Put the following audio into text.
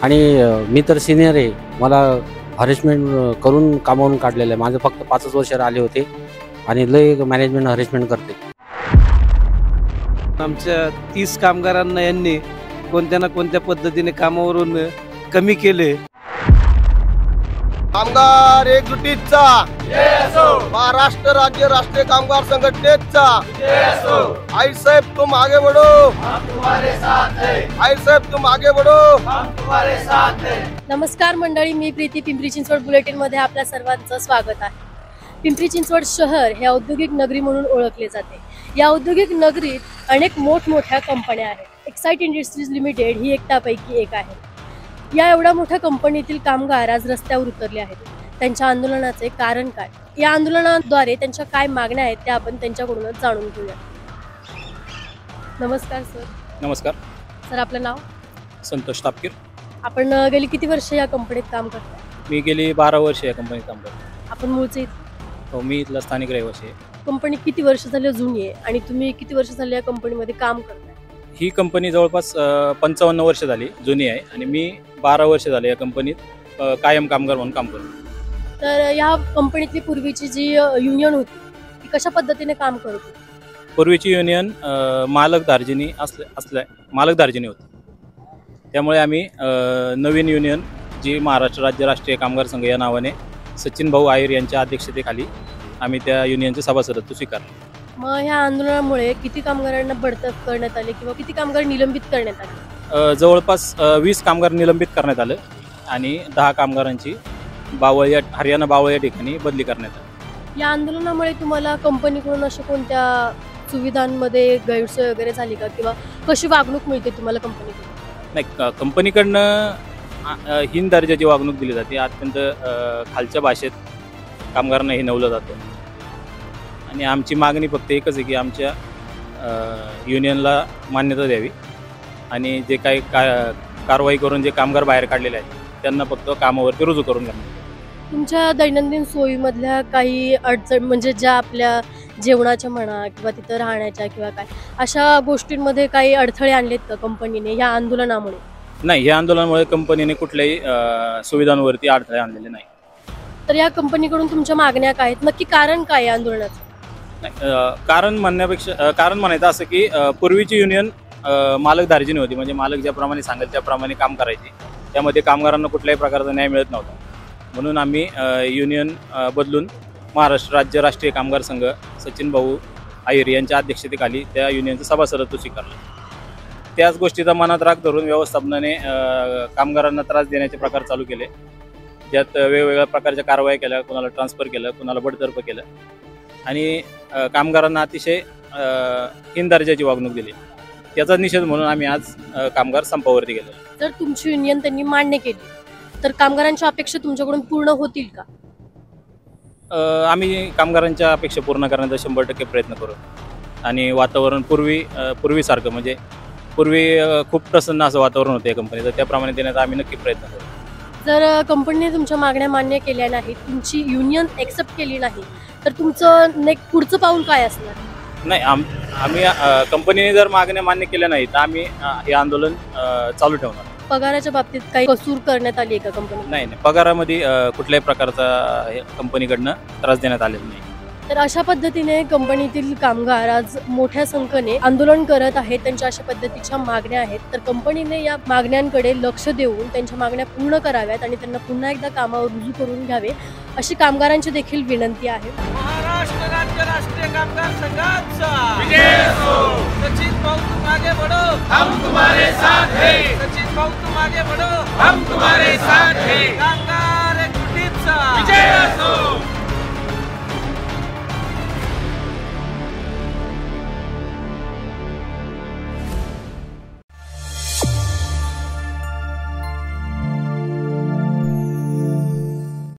आणि मी तर सिनियर आहे, मला हरेसमेंट करून कामावरून काढलेलं आहे. माझं फक्त 5च वर्ष आले होते आणि लय मॅनेजमेंट हरेसमेंट करते. आमच्या 30 कामगारांना यांनी कोणत्या ना कोणत्या पद्धतीने कामावरून कमी केले. कामगार एकजुटीचा महाराष्ट्र राज्य राष्ट्रीय कामगार संघटनेचा आई साहेब तुम आगे बढ़ो, आई साहेब तुम आगे बढ़ो. नमस्कार मंडळी, मी प्रीती पिंपरी चिंचवड बुलेटिन मध्ये आपल्या सर्वांचं स्वागत आहे. पिंपरी चिंचवड शहर हे औद्योगिक नगरी म्हणून ओळखले जाते. या औद्योगिक नगरीत अनेक मोठमोठ्या कंपन्या आहेत. एक्साइट इंडस्ट्रीज लिमिटेड ही एक त्यापैकी एक आहे. या एवढ्या मोठ्या कंपनीतील कामगार आज रस्त्यावर उतरले आहेत. त्यांच्या आंदोलनाचे कारण काय, या आंदोलनाद्वारे त्यांच्या काय मागण्या आहेत त्या आपण त्यांच्याकडूनच जाणून घेऊया. नमस्कार सर. नमस्कार सर, आपलं नाव? संतोष तापकीर. आपण गेली किती वर्ष या कंपनीत काम करताय? मी गेली 12 वर्ष या कंपनीत काम करतो. आपण मूळचे? हो, मी इथला स्थानिक रहिवासी आहे. कंपनी किती वर्ष झाली जुनी आहे आणि तुम्ही किती वर्ष झाले या कंपनीमध्ये काम करताय? ही कंपनी जवळपास 55 वर्ष झाली जुनी आहे आणि मी 12 वर्ष झाले या कंपनीत कायम कामगार म्हणून काम करतो. तर या कंपनीतली पूर्वीची जी युनियन होती ती कशा पद्धतीने काम करत होती? पूर्वीची युनियन मालक धार्जिनी होती. त्यामुळे आम्ही नवीन युनियन जी महाराष्ट्र राज्य राष्ट्रीय कामगार संघ या नावाने सचिन भाऊ आयर यांच्या अध्यक्षतेखाली आम्ही त्या युनियनचे सभासदत्व स्वीकारले. मग ह्या आंदोलनामुळे किती कामगारांना बडतर्फ करण्यात आले किंवा किती कामगार निलंबित करण्यात आले? जवळपास 20 कामगार निलंबित करण्यात आलं आणि 10 कामगारांची हरियाणा बावळ या ठिकाणी बदली करण्यात आली. या आंदोलनामुळे तुम्हाला कंपनीकडून अशा कोणत्या सुविधांमध्ये गैरसोय वगैरे झाली का किंवा कशी वागणूक मिळते तुम्हाला कंपनीकडून? नाही, कंपनीकडनं हीन दर्जाची वागणूक दिली जाते. अत्यंत खालच्या भाषेत कामगारांना हिणवलं जातं आणि आमची मागणी फक्त एकच आहे की आमच्या युनियनला मान्यता द्यावी आणि जे काही कारवाई करून जे कामगार बाहेर काढलेले आहेत त्यांना फक्त कामावरती रुजू करून घ्यावं. तुमच्या दैनंदिन सोयीमधल्या काही अडचण म्हणजे ज्या आपल्या जेवणाच्या म्हणा किंवा तिथं राहण्याच्या किंवा काय अशा गोष्टींमध्ये काही अडथळे आणलेत का कंपनीने या आंदोलनामुळे? नाही, या आंदोलनामुळे कंपनीने कुठल्याही सुविधांवरती अडथळे आणलेले नाही. तर या कंपनीकडून तुमच्या मागण्या काय आहेत? नक्की कारण काय आहे आंदोलनाचं? कारण म्हणायचं असं की पूर्वीची युनियन मालक धार्जिनी होती, म्हणजे मालक ज्याप्रमाणे सांगेल त्याप्रमाणे काम करायची. त्यामध्ये कामगारांना कुठल्याही प्रकारचा न्याय मिळत नव्हता. म्हणून आम्ही युनियन बदलून महाराष्ट्र राज्य राष्ट्रीय कामगार संघ सचिन भाऊ आयर यांच्या अध्यक्षतेखाली त्या युनियनचं सभासदत्व स्वीकारलं. त्याच गोष्टीचा मनात राग धरून व्यवस्थापनाने कामगारांना त्रास देण्याचे प्रकार चालू केले, ज्यात वेगवेगळ्या प्रकारच्या कारवाया केल्या. कोणाला ट्रान्सफर केलं, कोणाला बडतर्फ केलं आणि कामगारांना अतिशय हीन दर्जाची वागणूक दिली. त्याचा निषेध म्हणून आम्ही आज कामगार संपावरती गेलो. जर तुमची युनियन त्यांनी मान्य केली तर कामगारांच्या अपेक्षा तुमच्याकडून पूर्ण होतील का? आम्ही कामगारांच्या अपेक्षा पूर्ण करण्याचा 100% प्रयत्न करू आणि वातावरण पूर्वीसारखं म्हणजे पूर्वी खूप प्रसन्न असं वातावरण होतं या कंपनीचं, त्याप्रमाणे देण्याचा आम्ही नक्की प्रयत्न करू. जर कंपनीने तुमच्या मागण्या मान्य केल्या नाहीत, तुमची युनियन एक्सेप्ट केली नाही तर तुमचं पुढचं पाऊल काय असणार? नाही, आम्ही कंपनीने जर मागण्या मान्य केल्या नाही तर आम्ही हे आंदोलन चालू ठेवणार. पगाराच्या बाबतीत काही कसूर करण्यात आली आहे का कंपनी? नाही, पगारामध्ये कुठल्याही प्रकारचा कंपनीकडनं त्रास देण्यात आलेला नाही. तर अशा पद्धतीने कंपनीतील कामगार आज मोठ्या संख्येने आंदोलन करत आहेत. त्यांच्या अशा पद्धतीच्या मागण्या आहेत. तर कंपनीने या मागण्यांकडे लक्ष देऊन त्यांच्या मागण्या पूर्ण कराव्यात आणि त्यांना पुन्हा एकदा कामावर रुजू करून घ्यावे अशी कामगारांची देखील विनंती आहे. महाराष्ट्र राज्य राष्ट्रीय कामगार संघाचा विजय असो. सचिन भाऊ तुम आगे बढ़ो, हम तुम्हारे साथ हैं. सचिन भाऊ तुम आगे बढ़ो, हम तुम्हारे साथ हैं. कामगार एकजुटीचा विजय असो.